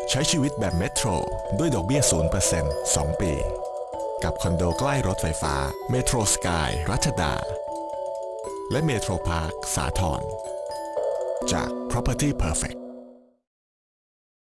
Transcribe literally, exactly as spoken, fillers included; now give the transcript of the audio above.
ใช้ชีวิตแบบเมโทรด้วยดอกเบี้ย ศูนย์เปอร์เซ็นต์ สอง ปี กับคอนโดใกล้รถไฟฟ้าเมโทรสกายรัชดาและเมโทรพาร์คสาทรจาก Property Perfect